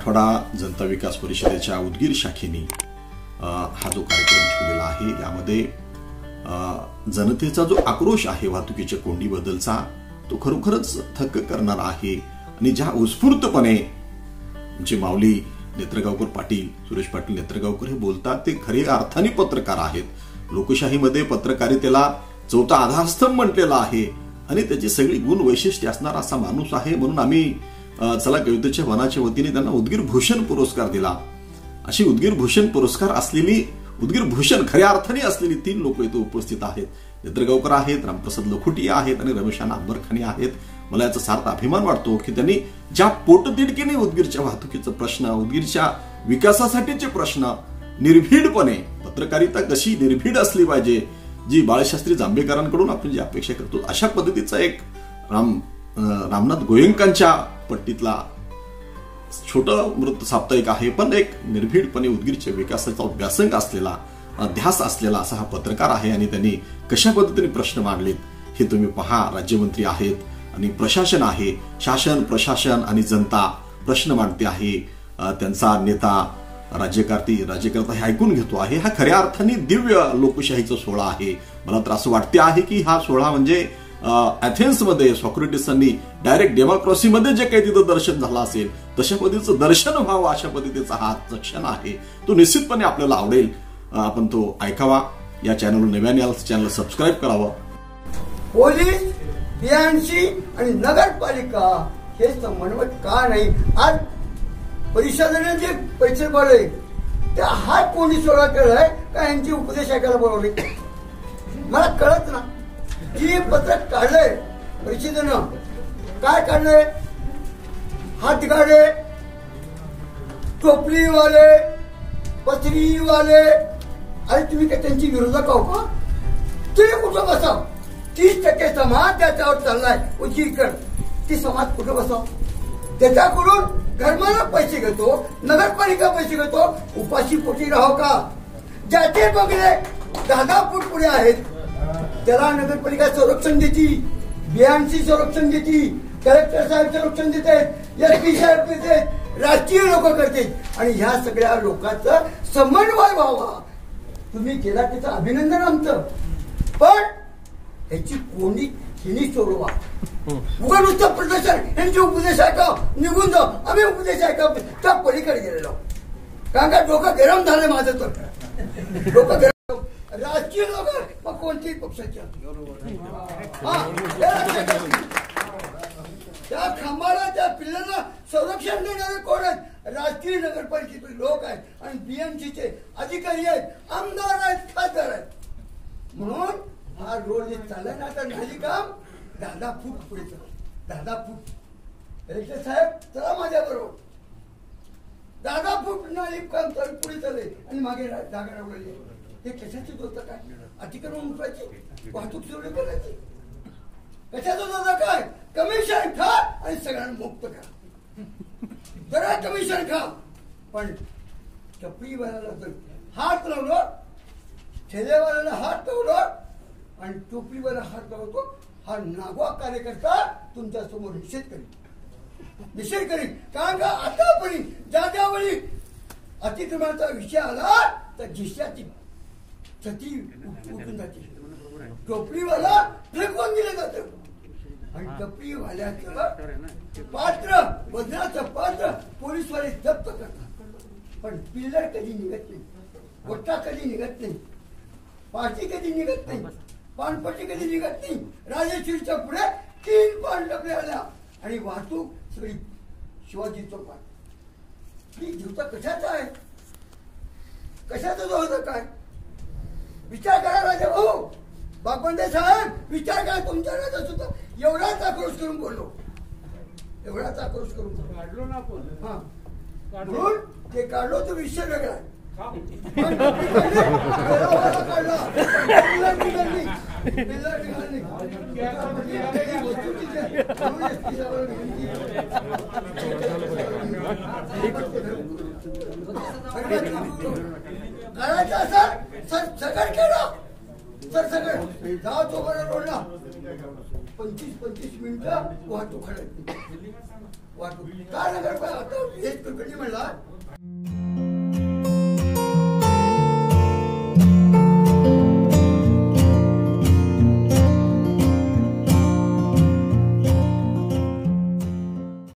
मराठवाडा जनता विकास परिषदेच्या उदगीर शाखेने हा जो कार्यक्रम ठेवलेला आहे यामध्ये जनतेचा जो आक्रोश आहे वाहतुकीच्या कोंडीबद्दलचा तो खरोखरच थक्क करणारा आहे आणि ज्या उत्स्फूर्तपणे जे माऊली नेत्रगावकर पाटील सुरेश पाटील नेत्रगावकर हे बोलतात ते खऱ्या अर्थाने पत्रकार आहेत. लोकशाहीमध्ये पत्रकारितेला चौथा आधारस्तंभ म्हटलेला आहे आणि त्याची सगळी गुण वैशिष्ट्ये असणारा असा माणूस आहे. म्हणून आम्ही चला कवितेच्या वनाच्या वतीने त्यांना उदगीर भूषण पुरस्कार दिला. अशी उदगीर भूषण पुरस्कार असलेली उदगीर भूषण खऱ्या अर्थाने असलेली 3 लोक इथे उपस्थित आहेत. नेत्रगावकर आहेत, रामप्रसाद लखोटिया आहेत आणि रमेशाना अंबरखानी आहेत. मला याचा सार्थ अभिमान वाटतो की त्यांनी ज्या पोटतिडकीने उदगीरच्या वाहतुकीचा प्रश्न, उदगीरच्या विकासासाठीचे प्रश्न निर्भीडपणे, पत्रकारिता कशी निर्भीड असली पाहिजे जी बाळशास्त्री जांभेकरांकडून आपण जी अपेक्षा करतो अशा पद्धतीचा एक रामनाथ गोयंकांच्या पट्टीतला छोटं वृत्त साप्ताहिक आहे, पण एक निर्भीडपणे उदगीरच्या विकासाचा व्यासंग असलेला, ध्यास असलेला असा हा पत्रकार आहे. आणि त्यांनी कशा पद्धतीने प्रश्न मांडलेत हे तुम्ही पहा. राज्यमंत्री आहेत आणि प्रशासन आहे, शासन प्रशासन आणि जनता प्रश्न मांडते आहे. त्यांचा नेता राज्यकर्ता हे ऐकून घेतो आहे. हा खऱ्या अर्थाने दिव्य लोकशाहीचा सोहळा आहे. मला तर असं वाटते आहे की हा सोहळा म्हणजे अथेन्समध्ये सॉक्रेटिसांनी डायरेक्ट डेमोक्रेसीमध्ये जे काही तिथं दर्शन झालं असेल तशा पद्धतीचं दर्शन व्हावं अशा पद्धतीचा हा क्षण आहे. तो निश्चितपणे आपल्याला आवडेल. आपण तो ऐकावा. या चॅनलवर नव्याने चॅनल सबस्क्राईब करावं. पोलीस, बीएमसी आणि नगरपालिका हे समन्वय का नाही? आज परिषदेने जे पैसे भरले त्या हा पोलीस सोडा केलाय का यांची उपदेश ऐकायला बोलवले मला कळत ना. जी पत्रक काढलंय परिषदेनं काय काढलंय? हातगाडे, टोपलीवाले, पत्रीवाले, अरे तुम्ही काय त्यांची विरोधक आहो का? तुम्ही कुठं बसाव? 30% समाज त्याच्यावर चाललाय उदगीरकर. ती समाज कुठं बसाव? त्याच्याकडून घरमाला पैसे घेतो, नगरपालिका पैसे घेतो, उपाशी पोटी राहो का? ज्याचे बंगले 10 फूट पुढे आहेत त्याला नगरपालिका संरक्षण देती, बीएमसी संरक्षण देती, कलेक्टर साहेब संरक्षण देतात, एसपी साहेब देतात, राजकीय लोक करतात आणि ह्या सगळ्या लोकांचा समन्वय व्हावा. तुम्ही केला त्याचं अभिनंदन आमचं, पण ह्याची कोणी हिनी सोडवा. उगा नुसतं प्रदर्शन यांचे उपदेश ऐका निघून जाऊ. आम्ही उपदेश ऐका त्या पलीकडे गेलेलो कारण का डोकं गरम झालंय माझं. तर डोकं गरम राजकीय लोक मग कोणत्याही पक्षाच्या त्या खांबाला त्या पिल्लांना संरक्षण देणारे कोण आहेत? राजकीय नगरपालिकेचे लोक आहेत आणि बीएमसीचे अधिकारी आहेत, आमदार आहेत, खासदार आहेत. म्हणून हा रोड चाललाय ना आता नाली काम 10 फूट पुढे चाललं. 10 फूट कलेक्टर साहेब चला माझ्या बरोबर. 10 फूट नाली काम चालू पुढे चालले आणि मागे जागा रावलेली. हे कशाची होतं काय? अतिक्रमण उठवायची, वाहतूक सुरू करायची. कशाचं होतं काय? कमिशन खा आणि सगळ्यांना मुक्त करा. जरा कमिशन खा. पण टपरीवाल्याला तर हात लावलो, ठेलेवाल्याला हात लावलो आणि टोपरीवाला हात लावतो. हा नागवा कार्यकर्ता तुमच्या समोर निषेध करीन. कारण का आतापर्यंत ज्या ज्यावेळी अतिक्रमणाचा विषय आला तर जिशाची छती उठून जाते. टोपरीवाला फेकून दिलं जातं आणि टपरीवाल्याचं पात्र, वजनाचं पात्र पोलीसवाले जप्त करतात. पण पिल्लर कधी निघत नाही, गोटा कधी निघत नाही, पार्टी कधी निघत नाही, पानपट्टी कधी निघत नाही. राजेश्वरीच्या पुढे 3 पान डबे आल्या आणि वाहतूक सगळी शिवाजी चौकात. ही जीवता कशाचा आहे? कशाचा जो होतं काय? विचार करा राजा भाऊ, बागबंडे साहेब, विचार करा. तुमच्या राजा सुद्धा एवढाच आक्रोश करून बोललो, एवढाच आक्रोश करून काढलो ना आपण. हा म्हणून ते काढलो तो विषय वेगळा आहे. करायचं सर सगळं केलं. सर सगळं जाऊ तो बरं रोडला 25 मिनिटं वाहतूक खरं वाहतूक का नगर हेच कुलकर्णी म्हणला